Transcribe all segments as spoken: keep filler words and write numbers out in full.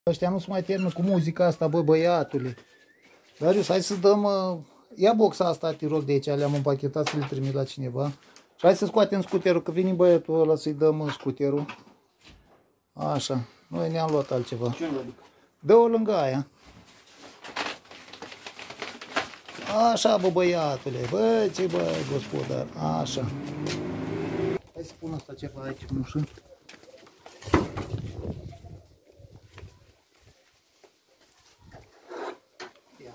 Ăștia nu se mai termină cu muzica asta, bă, băiatule. Darius, hai să dăm... Uh, ia boxa asta, te rog, de aici, le-am împachetat să le trimit la cineva. Și hai să scoatem scuterul, că vine băiatul ăla să-i dăm scuterul. Așa, noi ne-am luat altceva. Ce nu aduc? Dă-o lângă aia. Așa, bă, băiatule, bă, ce bă, gospodar, așa. Hai să pun asta ceva aici în ușă. Ia.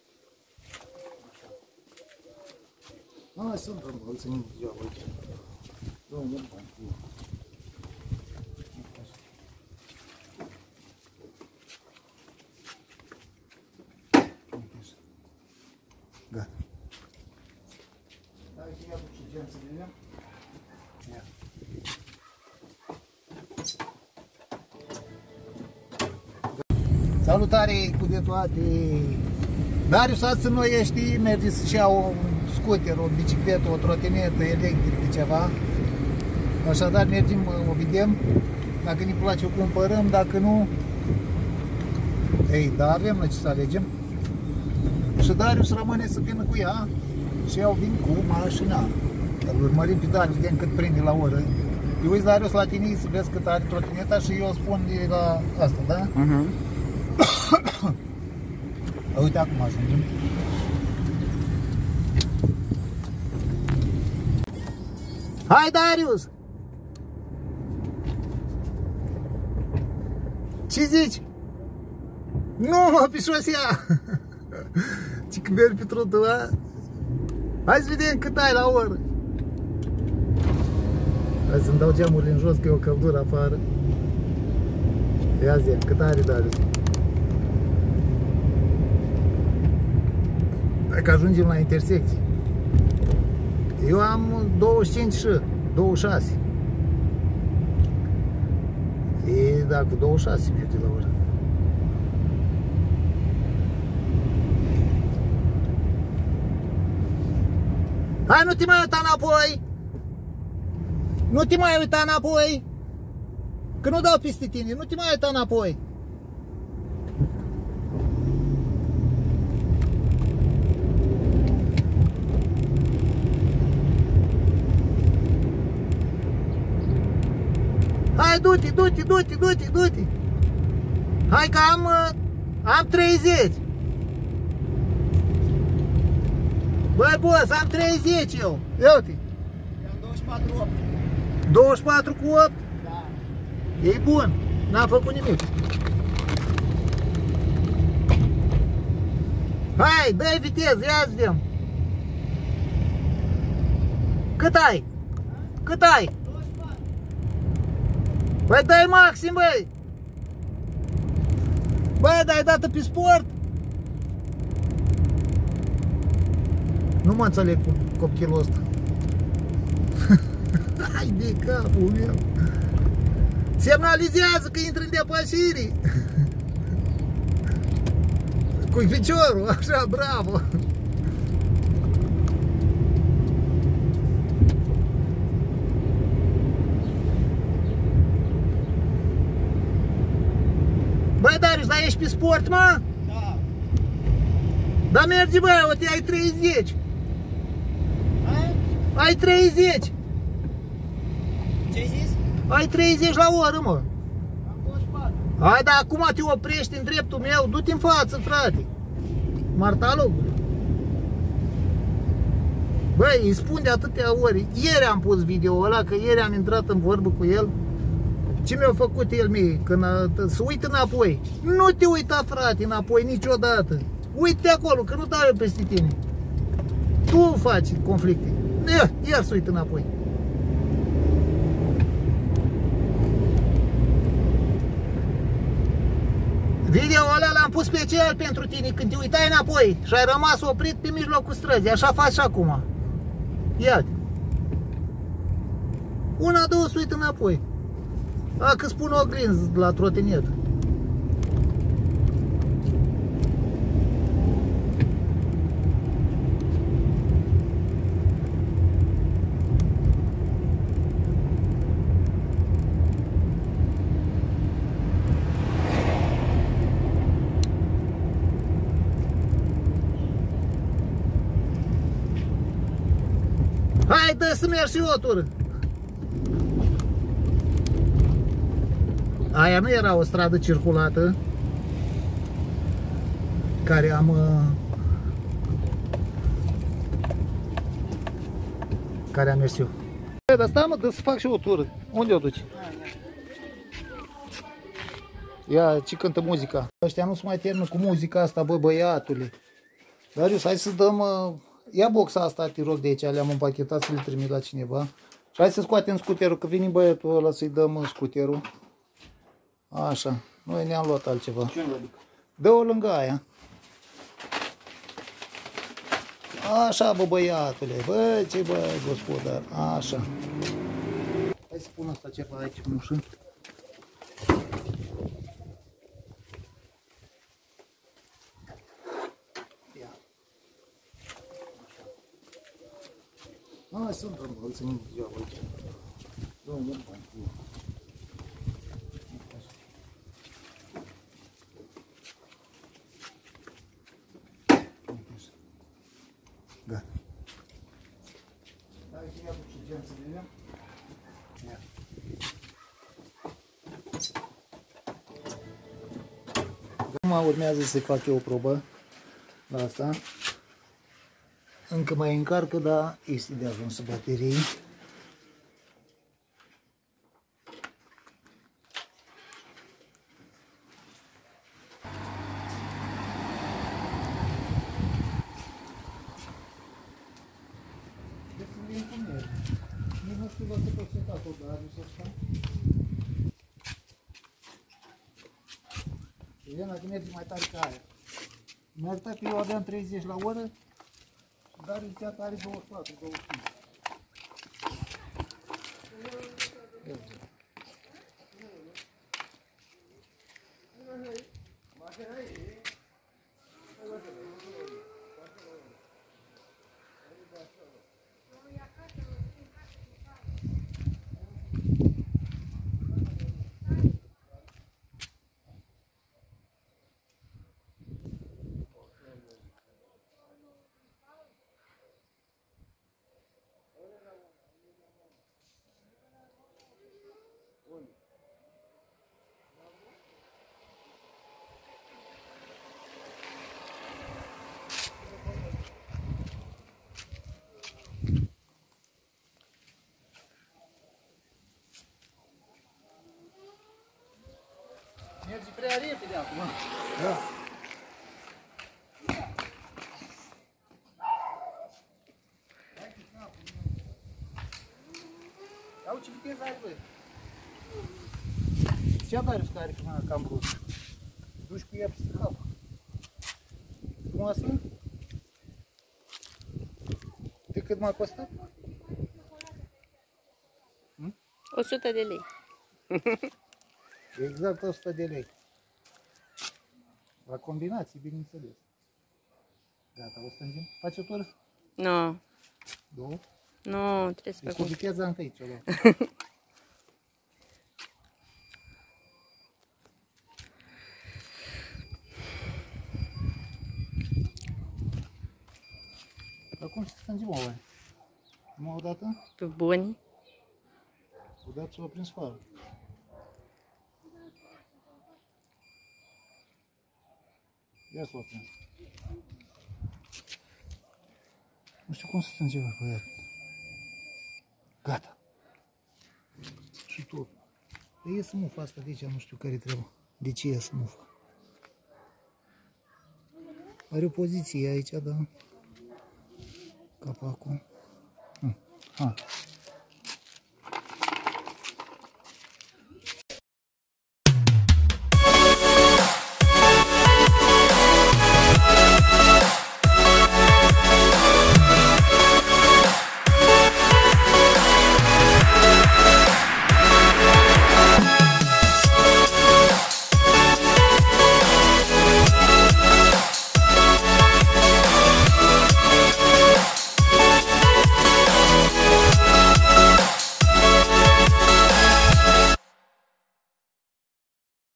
Hai să dăm, îl ținem degeaba aici. Dă-o mult bani. Gata. Hai să ia și geanțele. Ia. Salutare cu de toate! Darius, astăzi noi ești, merge să-și ia un scuter, o bicicletă, o trotinetă electrică, ceva. Așadar mergem, o vedem. Dacă ne place o cumpărăm, dacă nu... Ei, dar avem la ce să alegem. Și Darius rămâne să vină cu ea și eu vin cu mașina. Îl urmărim pe Darius, vedem cât prinde la oră. Eu uiți Darius la tine să vezi cât are trotineta și eu spun de la asta, da? Uh-huh. Uite acum ajungem. Hai Darius! Ce zici? Nu, pe șosea! Ce când mergi pe trotuar? Hai să vedem cât ai la oră. Hai să-mi dau geamurile în jos, că e o căldură afară. Ia zi, cât are Darius? Dacă ajungem la intersecție. Eu am douăzeci și cinci și douăzeci și șase. E, da, cu douăzeci și șase merge la oră. Hai, nu te mai uita înapoi! Nu te mai uita înapoi! Că nu dau peste tine, nu te mai uita înapoi! Hai, du-te, du-te, du-te, du-te, du-te! Hai că am, am treizeci! Băi, boss, am treizeci eu! Ia uite! Am douăzeci și patru opt. douăzeci și patru cu opt? Da. E bun! N-am făcut nimic! Hai, dă-i viteză, ia să vedem! Cât ai? Cât ai? douăzeci și patru. Băi, dai maxim, băi! Băi, dai dată pe sport? Nu mă înțeleg cu copilul ăsta. Hai de capul meu! Semnalizează că intră în depășire! Cu piciorul, așa, bravo! Băi, Darius, dar ești pe sport, mă? Da. Dar mergi, bă, uite, ai treizeci. Hai? Ai treizeci. Ce-ai zis? Ai treizeci la oră, mă. Am douăzeci și patru. Hai, dar acum te oprești în dreptul meu, du-te în față, frate. Martalul. Băi, îi spun de atâtea ori. Ieri am pus video ăla, că ieri am intrat în vorbă cu el. Ce mi-a făcut el mie? Când a, să uit înapoi. Nu te uita, frate, înapoi niciodată. Uite acolo, că nu dau eu peste tine. Tu faci conflicte. Ia, ia să uit înapoi. Video ăla l-am pus special pentru tine când te uitai înapoi și ai rămas oprit pe mijlocul străzii. Așa faci și acum. Ia-te. Una, două, să uit înapoi. A, că spun oglinzi la trotinetă. Hai, dă să mergi și eu o tură. Aia nu era o stradă circulată care am uh, care am mers eu. Dar stai mă, dă să fac și o tură. Unde o duci? Ia, ce cântă muzica. Ăștia nu se mai termină cu muzica asta, bă, băiatule. Darius, hai să dăm... Uh, ia boxa asta, te rog, de aici, le-am împachetat să le trimit la cineva. Și hai să scoatem scuterul, că vine băiatul ăla să-i dăm scuterul. Așa, noi ne-am luat altceva. Dă-o lângă aia. Așa, bă, băiatule, bă, ce bă, gospodar, așa. Hai să pun asta ceva aici în ușă. Hai să într-un băl, să nu iau aici. Domnul, nu bani. Gata. Hai să ia și geanțele alea. Ia. Acum urmează să fac eu o probă la asta. Încă mai încarcă, dar este de ajuns baterii. Nu știu dacă pot să fac o Darius asta. Elena, că merge mai tare ca aia. Mi-ar putea că eu aveam treizeci la oră. Dar zicea că are douăzeci și patru, douăzeci și cinci. Merge prea repede acum. Da. Ia uite ce viteză ai, băi. Ce apare care cam brusc? Duci cu ea peste cap. Frumoasă? De cât m-a costat? o sută de lei. Exact o sută de lei. La combinații, bineînțeles. Gata, o strângem. Faci o tură? Nu. Două? Nu, trebuie să Deci fac. cu viteza încă aici o luăm. Dar cum să strângem o oare? Numai o dată? Pe buni. O dată s-o prins farul. Ia să o prins. Nu știu cum să strângem pe el. Gata. Și tot. Păi iese mufa asta de aici, nu știu care trebuie. De ce iese mufa? Are o poziție aici, dar capacul. Hmm. Ha.